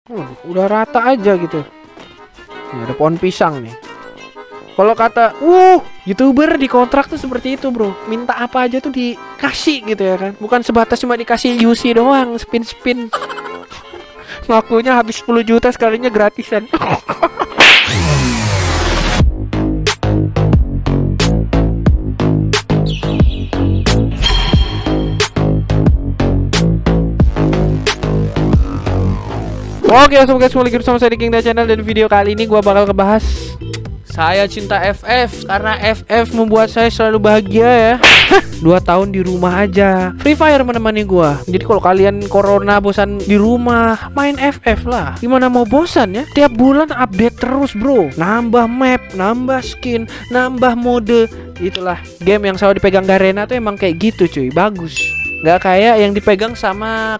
Udah rata aja gitu. Ini ada pohon pisang nih. Kalau kata, YouTuber di kontrak tuh seperti itu, bro. Minta apa aja tuh dikasih gitu ya kan. Bukan sebatas cuma dikasih UC doang, spin-spin. Ngakunya habis 10 juta sekalinya gratisan. Oke, langsung guys, kembali bersama saya di King Channel. Dan video kali ini gua bakal ngebahas saya cinta FF, karena FF membuat saya selalu bahagia ya. 2 tahun di rumah aja, Free Fire menemani gua. Jadi kalau kalian corona bosan di rumah, main FF lah. Gimana mau bosan ya? Tiap bulan update terus, bro. Nambah map, nambah skin, nambah mode. Itulah game yang selalu dipegang Garena tuh emang kayak gitu, cuy. Bagus. Nggak kayak yang dipegang sama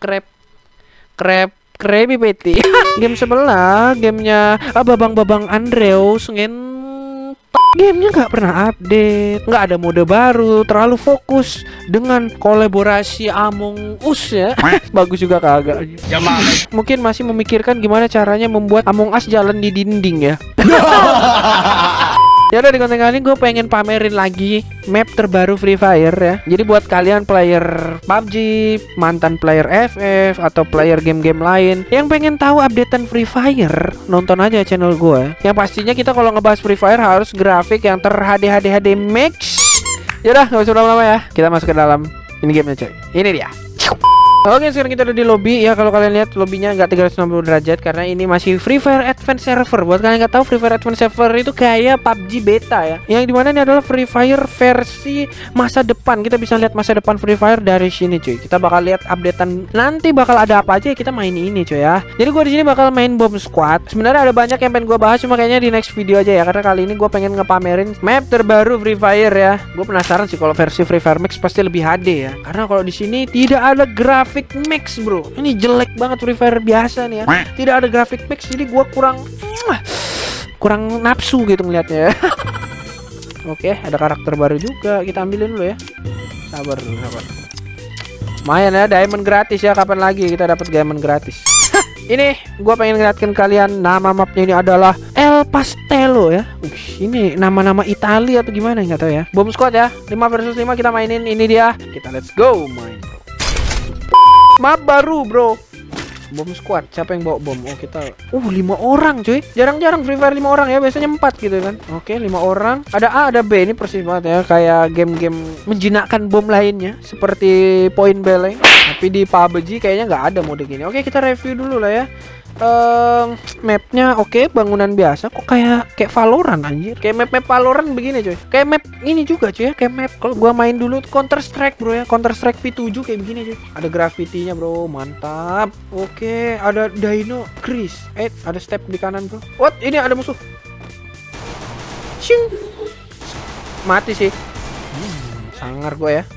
Krabby Patty. Game sebelah, gamenya Babang Andrews gamenya nggak pernah update, nggak ada mode baru, terlalu fokus dengan kolaborasi Among Us ya. Bagus juga kagak. Mungkin masih memikirkan gimana caranya membuat Among Us jalan di dinding ya. Ya udah, di konten kali gue pengen pamerin lagi map terbaru Free Fire ya. Jadi buat kalian player PUBG, mantan player FF, atau player game-game lain yang pengen tahu updatean Free Fire, nonton aja channel gue. Yang pastinya kita kalau ngebahas Free Fire harus grafik yang HD max. Ya udah, nggak usah lama-lama ya. Kita masuk ke dalam ini gamenya, coy. Ini dia. Oke, sekarang kita udah di lobby ya. Kalau kalian lihat lobbynya nggak 360 derajat karena ini masih Free Fire Advance Server. Buat kalian nggak tahu, Free Fire Advance Server itu kayak PUBG beta ya. Yang dimana ini adalah Free Fire versi masa depan. Kita bisa lihat masa depan Free Fire dari sini, cuy. Kita bakal lihat updatean nanti bakal ada apa aja. Kita main ini, cuy ya. Jadi gue di sini bakal main Bomb Squad. Sebenarnya ada banyak yang pengen gue bahas, cuma kayaknya di next video aja ya. Karena kali ini gue pengen ngepamerin map terbaru Free Fire ya. Gue penasaran sih kalau versi Free Fire Max pasti lebih HD ya. Karena kalau di sini tidak ada grafik max, bro. Ini jelek banget Free Fire biasa nih ya. Tidak ada grafik max, jadi gua kurang nafsu gitu ngeliatnya ya. Oke, ada karakter baru juga. Kita ambilin dulu ya. Sabar. Lumayan ya, diamond gratis ya. Kapan lagi kita dapat diamond gratis? Ini gua pengen ngeliatkan kalian, nama mapnya ini adalah El Pastello ya. Ini nama-nama Italia atau gimana nggak tahu ya. Bomb Squad ya, 5 versus 5 kita mainin. Ini dia. Kita let's go main, bro. Map baru, bro. Bomb Squad. Siapa yang bawa bom? Oh, kita 5 orang, cuy. Jarang-jarang Free Fire 5 orang ya. Biasanya 4 gitu kan. Oke, 5 orang. Ada A, ada B. Ini persis banget ya, kayak game-game menjinakkan bom lainnya seperti Point Blank. Tapi di PUBG kayaknya nggak ada mode gini. Oke, kita review dulu lah ya. Mapnya oke, bangunan biasa. Kok kayak Valorant anjir. Kayak map Valorant begini, coy. Kayak map ini juga, cuy ya. Kayak map kalau gua main dulu Counter Strike, bro ya. Counter Strike V7 kayak begini, cuy. Ada graffiti-nya, bro. Mantap. Oke, ada Dino Chris. Ada step di kanan, bro. What? Ini ada musuh. Shing. Mati sih. Sangar gua ya.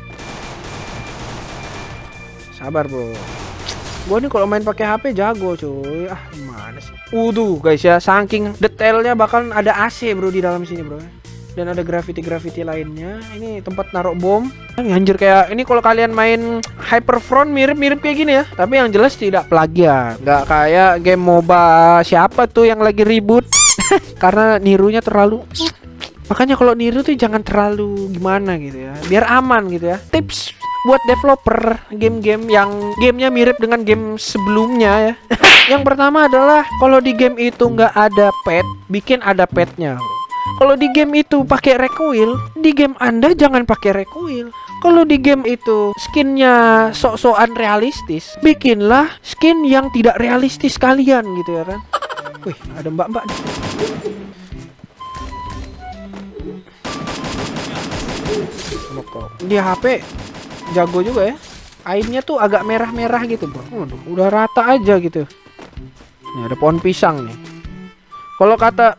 Sabar, bro. Gua nih kalau main pakai HP jago, cuy. Gimana sih? Guys ya, saking detailnya bahkan ada AC, bro, di dalam sini, bro. Dan ada graffiti lainnya. Ini tempat naruh bom. Anjir, kayak ini kalau kalian main Hyperfront mirip-mirip kayak gini ya. Tapi yang jelas tidak plagiat. Nggak kayak game MOBA siapa tuh yang lagi ribut. Karena nirunya terlalu. Makanya kalau niru tuh jangan terlalu gimana gitu ya. Biar aman gitu ya. Tips buat developer game-game yang gamenya mirip dengan game sebelumnya ya. Yang pertama adalah kalau di game itu nggak ada pet, bikin ada petnya. Kalau di game itu pakai recoil, di game Anda jangan pakai recoil. Kalau di game itu skinnya sok-sokan realistis, bikinlah skin yang tidak realistis kalian gitu ya kan. Wih, ada mbak-mbak nih. Di HP jago juga ya. Aimnya tuh agak merah-merah gitu, bro. Udah rata aja gitu. Nih ada pohon pisang nih. Kalau kata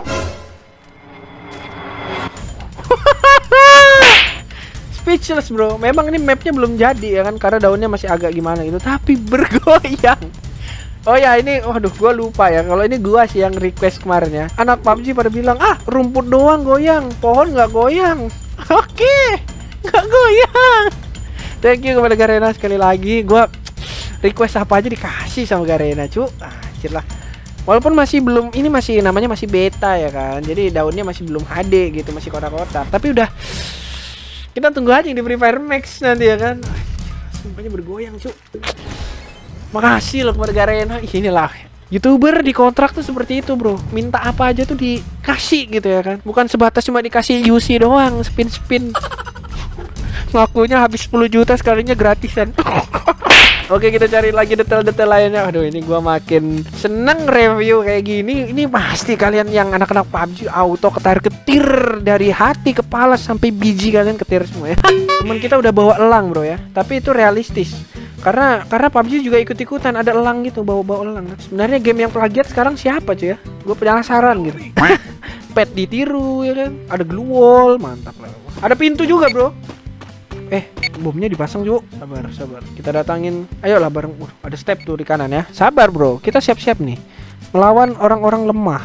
speechless, bro. Memang ini mapnya belum jadi ya kan, karena daunnya masih agak gimana gitu. Tapi bergoyang. Oh ya, ini gua lupa ya. Kalau ini gua sih yang request kemarin ya. Anak PUBG pada bilang, rumput doang goyang, pohon nggak goyang. Oke, nggak goyang. Thank you kepada Garena sekali lagi. Gua request apa aja dikasih sama Garena, cu. kecil lah. Walaupun masih belum, ini masih namanya masih beta ya kan. Jadi daunnya masih belum HD gitu, masih kotak-kotak. Tapi udah, kita tunggu aja di Free Fire Max nanti ya kan. Sumpahnya bergoyang cu. Makasih loh kepada Garena. Inilah YouTuber di kontrak tuh seperti itu bro. Minta apa aja tuh dikasih gitu ya kan. Bukan sebatas cuma dikasih UC doang, spin-spin. Ngakunya habis 10 juta sekalinya gratisan. Oke, kita cari lagi detail-detail lainnya. Aduh, ini gua makin seneng review kayak gini. Ini pasti kalian yang anak-anak PUBG auto ketar-ketir dari hati, kepala sampai biji kalian ketir semua ya. Temen kita udah bawa elang bro ya. Tapi itu realistis. Karena PUBG juga ikut-ikutan ada elang gitu, bawa-bawa elang. Sebenarnya game yang plagiat sekarang siapa cuy ya? Gue penasaran gitu. Pet ditiru ya kan. Ada glue wall, mantap lah. Ada pintu juga bro. Bomnya dipasang juga. Sabar. Kita datangin. Ayolah bareng. Ada step tuh di kanan ya. Sabar bro. Kita siap-siap nih melawan orang-orang lemah.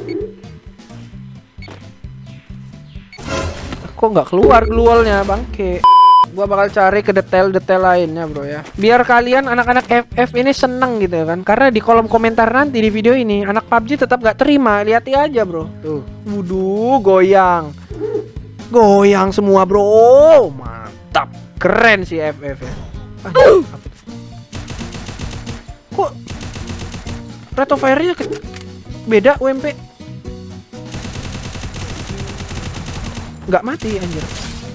Kok nggak keluar gluolnya bangke. Gua bakal cari ke detail-detail lainnya bro ya. Biar kalian anak-anak FF ini seneng gitu kan. Karena di kolom komentar nanti di video ini anak PUBG tetap gak terima. Lihat aja bro. Tuh. Wuduh, goyang. Goyang semua bro. Mantap. Keren sih FF ya. Kok rate of fire-nya beda UMP? Nggak mati anjir.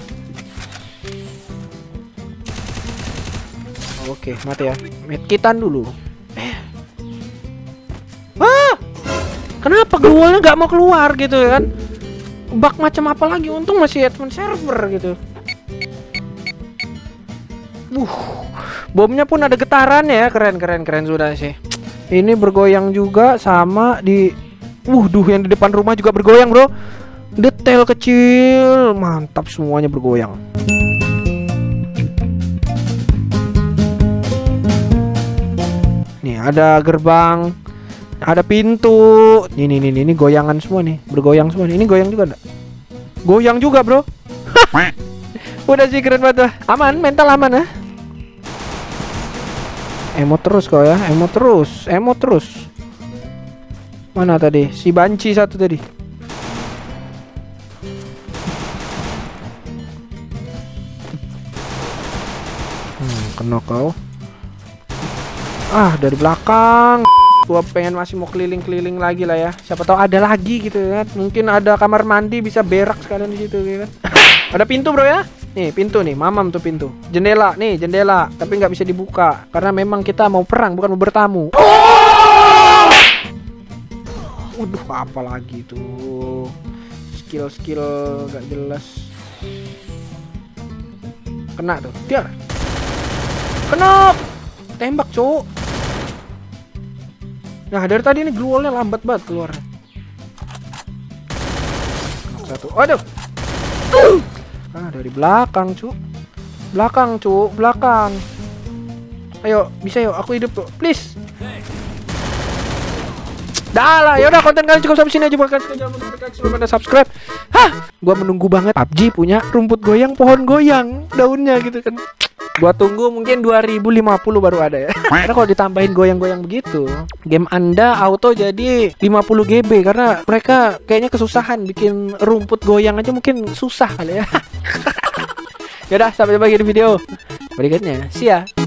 Oke, mati ya. Medkitan dulu. Kenapa gluolnya nggak mau keluar gitu kan? Bug macam apa lagi? Untung masih advance server gitu. Bomnya pun ada getarannya ya. Keren sudah sih. Ini bergoyang juga sama di yang di depan rumah juga bergoyang bro. Detail kecil, mantap semuanya bergoyang. Nih ada gerbang, ada pintu. Ini goyangan semua nih, bergoyang semua nih. Ini goyang juga enggak? Goyang juga bro. Udah sih keren banget. Aman, mental aman ya. Emo terus kau ya, emo terus. Mana tadi? Si banci satu tadi. Kena kau. Dari belakang. Gua pengen masih mau keliling-keliling lagi lah ya. Siapa tahu ada lagi gitu kan. Mungkin ada kamar mandi bisa berak sekalian di situ gitu kan. Ada pintu bro ya. Nih pintu nih, mamam tuh pintu. Jendela nih, jendela. Tapi nggak bisa dibuka karena memang kita mau perang bukan mau bertamu. Waduh, apa lagi tuh? Skill nggak jelas. Kena tuh, biar. Kena. Tembak cowok. Nah dari tadi ini gluolnya lambat banget keluar. Satu. Aduh. Dari belakang cu. Belakang. Ayo, bisa yuk, aku hidup tuh, please. Dah lah, yaudah konten kalian cukup sampai sini aja. Buat kalian jangan lupa like, sebelum ada subscribe. Gua menunggu banget PUBG punya rumput goyang, pohon goyang, daunnya gitu kan. Gua tunggu mungkin 2050 baru ada ya. Karena kalau ditambahin goyang-goyang begitu, game Anda auto jadi 50 GB. Karena mereka kayaknya kesusahan bikin rumput goyang aja, mungkin susah kali ya. Yaudah, sampai jumpa lagi di video berikutnya. See ya.